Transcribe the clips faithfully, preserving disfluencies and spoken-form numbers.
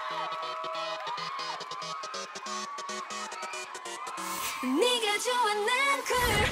네가 좋아 난 cool.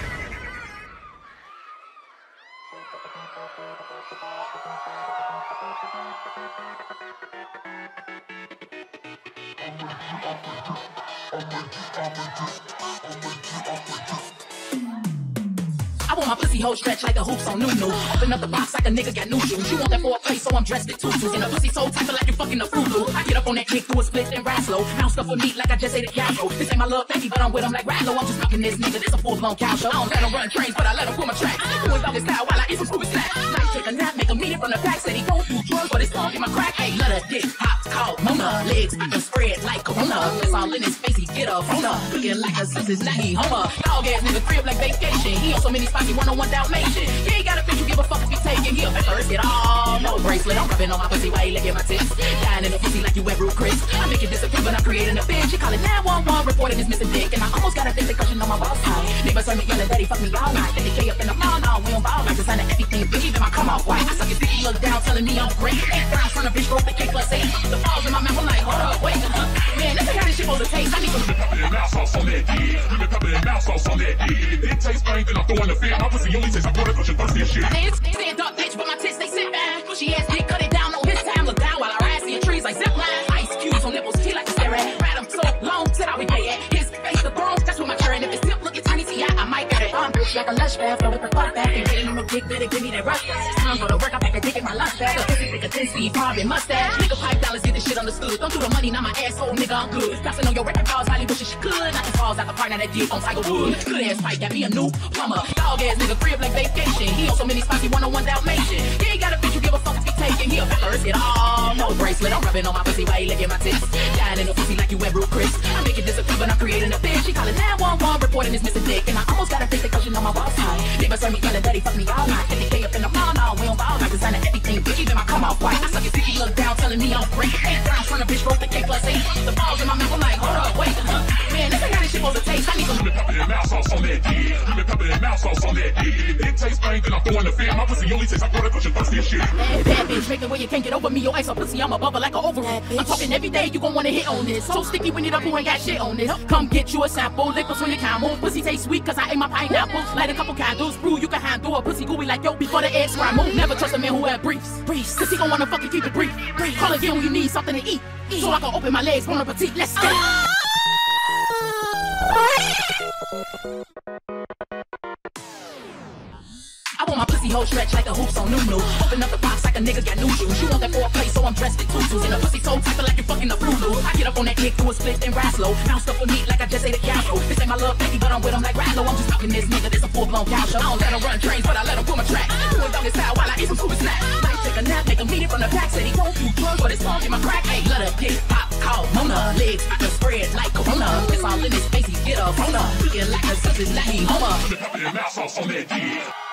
I want my pussy hole stretch like the hoops on Nunu. Open up the box like a nigga got new shoes. You want that for a place, so I'm dressed in tutus. And the pussy so tight, feel like you fucking a Fulu. I get up on that kick, do a split, then ride slow. Now stuff with meat like I just ate a cow. This ain't my little baby, but I'm with him like Rallo. I'm just fucking this nigga, this a full-blown cow show. I don't let him run trains, but I let him pull my tracks. Doing doggy style while I eat some Scooby snacks. Nice take a nap, make a meeting from the back. Said he gon' do drugs, but it's gon' get my crack. Hey, let her dick hop, call Mona. Legs and spread like Corona. That's all in his face, he get up on her. Looking like a sis, now he homer. Dog ass nigga crib like vacation. He on so many spots, he one-on-one Dalmatian. You ain't got a bitch, you give a fuck if you taking here. At first, get all no bracelet. I'm rubbing on my pussy while you licking my tits. Dying in the pussy like you wet Ruth Chris. I make it disappear, but I'm creating a bitch. She calling nine one one, reporting his missing dick. And I almost got a thing because you know my boss high. Neighbors heard me yelling, daddy, fuck me all night. Then they K up in the mall, now we don't ball like designer everything. Bitch, even my come off white. I suck his dick, he look down, telling me I'm great. Eight rounds from the bitch, broke the K plus eight. The balls in my mouth, I'm like, hold up, wait. Man, this ain't how this shit supposed to taste. I need some pepper and mouse sauce on that dick. You been pepper and mouse sauce on that dick. If it did taste fine, then I'm throwing the fit. My pussy only tastes like water, cause you're thirsty as shit. It's stand up, bitch, but my tits, they sit back. Bushy ass dick, cut it down on his time. Look down while I ride, seeing trees like zipline. Ice cubes on nipples, he like to stare at. Ride him so long, till I be gay at. His face, the bones, that's what my churn. If his tip looking tiny, see, I, I might get it. I'm bitch like a lush bath, flow with the fuck back. And getting on the dick, better give me that rush. Time for the work, I pack a dick in my lunch bag. A pussy thick, a ten speed, Marvin mustache. Nigga, five dollars, get this shit understood. Don't do the money, not my asshole, nigga, I'm good. Passing on your record balls, Holly wishes she could. Not the falls out the part, now that dick on Tiger Woods. Good ass fight, got me a new plumber. Dog ass nigga, crib like vacation. He on so many spots, he one-on-one Dalmatian. You ain't got a bitch, you give a fuck if you taking. He a first, get all no bracelet. I'm rubbing on my pussy while you licking my tits. Dying in the pussy like you wet Ruth Chris. I make it disappear, but I'm creating a bitch. She calling nine one one, reporting his missing dick. And I almost got a fix it cause you know my boss high. Neighbors heard me yelling, daddy, fuck me all night. And they K up in the mall, now we don't ball like designer everything. Bitch, even my come off white. I suck his dick, he look down, telling me I'm great. Eight rounds from the bitch, broke the K plus eight. The balls in my mouth, I'm like, hold up, wait. Man, this ain't how this shit supposed to taste. I need some pepper and mouse sauce on that dick. You been pepper and mouse sauce on that dick. If it did taste fine, then I'm throwing the fit. My pussy only tastes like water, cause you're thirsty as shit. Bad bitch, make it where you can't get over me. Your ice or pussy, I'm a bubble like a oval. I'm talking every day, you gon' wanna hit on this. So sticky when it up, who ain't got shit on this. Come get you a sample, lick between the camel. Pussy taste sweet, cause I ate my pineapple. Light a couple candles, brew, you can handle a pussy gooey like yo before the eggs scramble. Never trust a man who had briefs, briefs, cause he gon' wanna fucking keep it brief. brief. Call again when you need something to eat, eat. So I can open my legs, bon appetit, let's go. I want my pussy hole stretch like the hoops on Nunu. Open up the box like a nigga got new shoes. You want that for a place, so I'm dressed in tutus. And the pussy so tight, feel like you fucking a Fulu. I get up on that kick, do a split, then ride slow. Now stuff with meat like I just ate a cow. This ain't my little baby, but I'm with him like Rallo. I'm just fucking this nigga, this a full-blown cow show. I don't let him run trains, but I let him pull my track. Doing doggy style while I eat some Scooby snacks. Might take a nap, make a meeting from the back. Said he gon' do drugs, but it's gon' get my crack. Hey, let her dick pop, call Mona. Legs can spread like Corona. It's all in his face, he get up on her. Looking like a sis, now he homer. Pepper and mouse sauce on that dick.